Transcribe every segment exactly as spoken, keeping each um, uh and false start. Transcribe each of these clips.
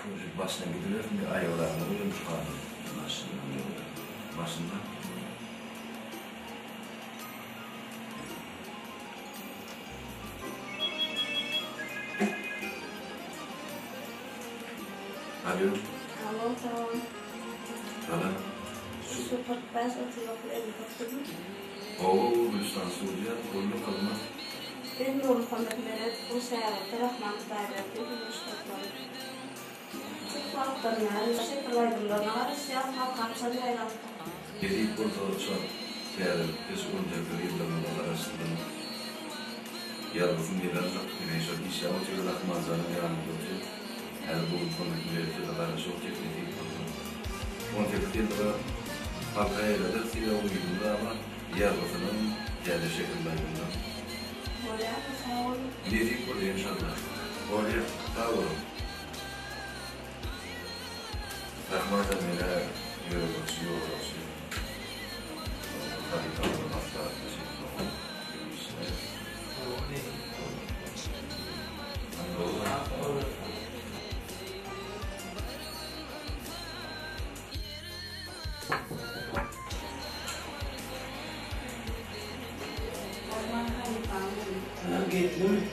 Başına gidilir mi? Ayaklarını uyumuş kaldı. Başından yok. Başından. Alo. Alo, tamam. Alo. Şu patlaş atıyor, evi kapatın. Oo, Gülstan Suriye, rolü kalma. Ben Nury Meredow bu seyahate Rahman Leyli buluştukları. Çıkmaktan yani, şekillerden ağır siyah halkamsa bir ayakta. Yedi kurtalı çal. Yani biz önce bir yıllarının arasında yalnızın yıllarında güneşe iş yapıyor, Rahman'ın yanında oluyor. Her bu konuda güneşe de karşı çok teknik oldu. on sekiz yılda halka eyledir, silah uyumunda ama yalnızının geldi şekillerinde. Oraya da sağ olun. Yedik burada inşallah. Oraya sağ olun. Rahman'da bile yürüyoruz, yürüyoruz. Tabii tabii hafta teşekkür ederim. Ha, gitti mi?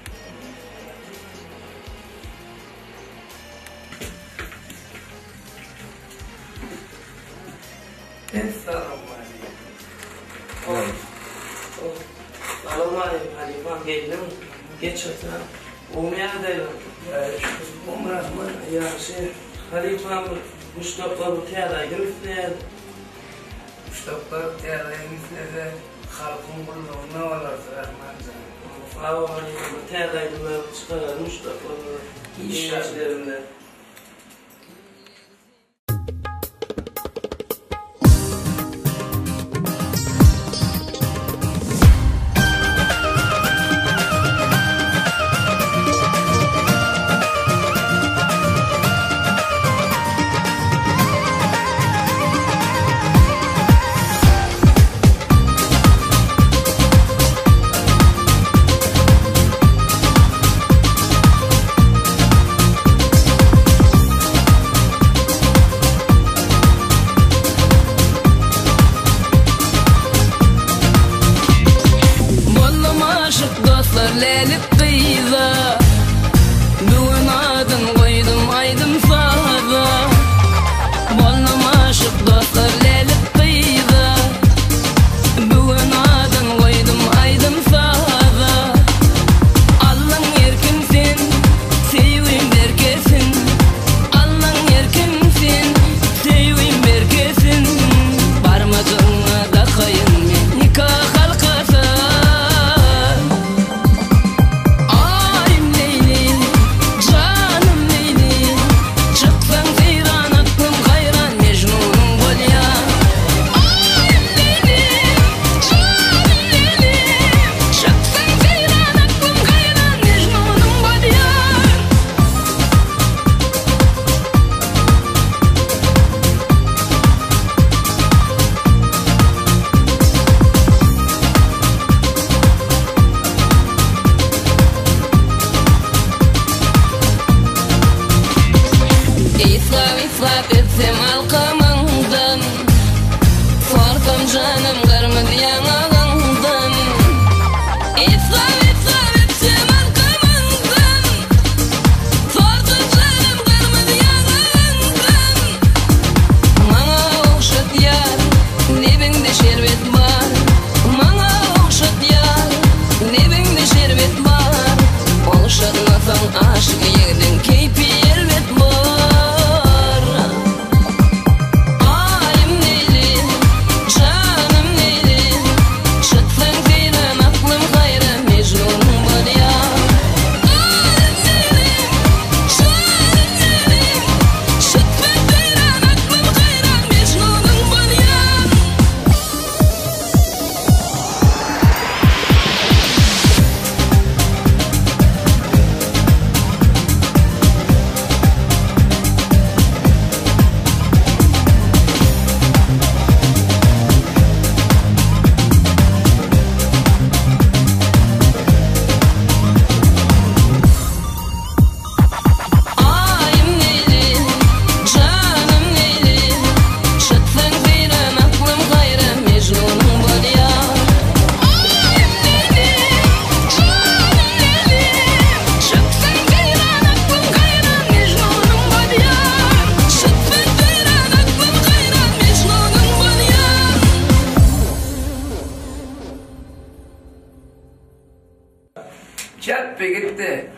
Assalamu alaikum Halifam, geldim. Geç otur. Umyadayım. Um Rahman, yaxshi. Halifam, Mustafa bu tiyadaydım üstüne. Mustafa tiyadaydım üstüne halkın bulduğuna olardı Rahman'cığım. Sağ Halifam, bu tiyadaydım çıkarır Mustafa'nın işlerinde. Leyli kıyıda Düğün adın koydum aydım sağda Bollum aşık dostlar Leyli kıyıda Düğün adın koydum aydım sağda Allah'ın erkimsin Seviyim berkesin Allah'ın erkimsin Seviyim berkesin Parmağına da kayın Nikah halkası Çatpe gitti.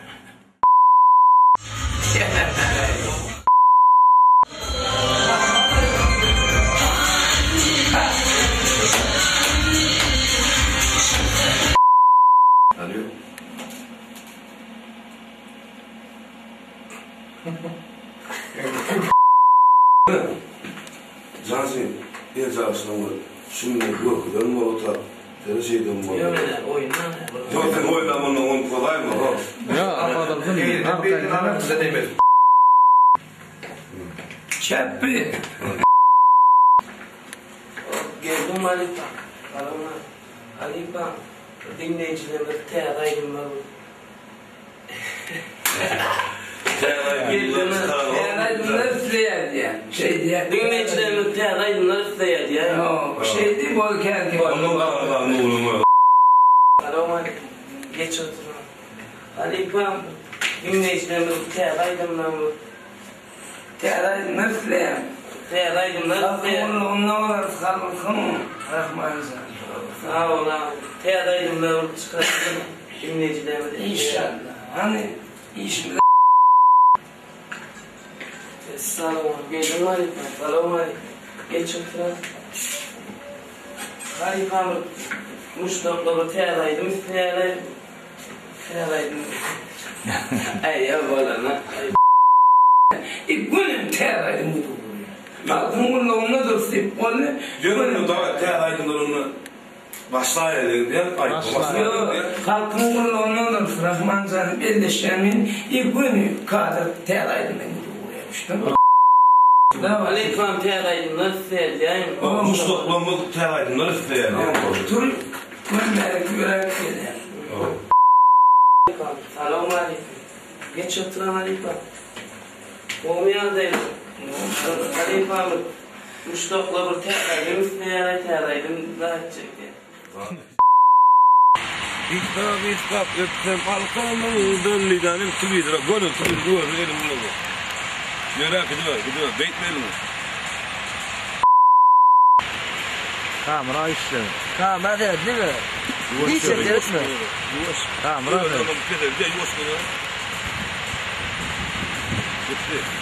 Alo. Cansın, bir çağrışına var. Şimdi yok, dönme ota. Seni şeyden var. Yok öyle oyundan. Yok sen oynamanın onu kolay mı? Ya adam sen Bir de anam size demez. Çatpe. Geldim Alipa. Alama. Alipa. Dinleyicilerime teadaydım ben. Teadaydım nasıl yani ya? Şey diye. Dinleyicilerime teadaydım nasıl yani ya? Yok, şey değil bu erkek. Onun kanallarını vurma. Alama. Geç oturun. Alipa. Dinleyicilerime teadaydım ben. Teadaydım nasıl yani? Teadaydım nasıl yani? Kalkın onunla olarak kalkın. Rahman sen. Sağ ol abi. Teadaydım ben çıkarttım. Dinleyicilerime de. İnşallah. Hani işimiz. Selamun aleyküm. Aleyküm. Selamun aleyküm. Geç oturun. Halifam Muştok'la teadaydım. Teadaydım. Teadaydım. Ay ya bana lan. İlk günüm teadaydım. Kalkın onunla onunla dursun. Onu. Canım da teadaydımlarını başlayalım diye ayıp. Kalkın onunla onunla dursun. Rahman sen birleşemin ilk günü kadar teadaydım ben uğramıştım. Aleyküm teadaydım. Nasıl yani? Ama Mustafa'mı teadaydımları isteyen. Dur. Ben belki bırak gene. Selamun aleyküm. Geç oturan Aleyküm. Olmayadaydım. Aleyküm. Muştok'la bir teadaydım. Üstüne teadaydım. Daha edecekti. İstaf istaf öpsem halkamın dönlüğünün tübüydür. Gönül tübüydür. Gönül elimle bu. Merak ediyor. Gidiyor. Bekleyelim. kamera işte. Kamera değil mi? Hiç etmez mi? Kamera. Tamam, bir de yuvaş koyalım. Gitti.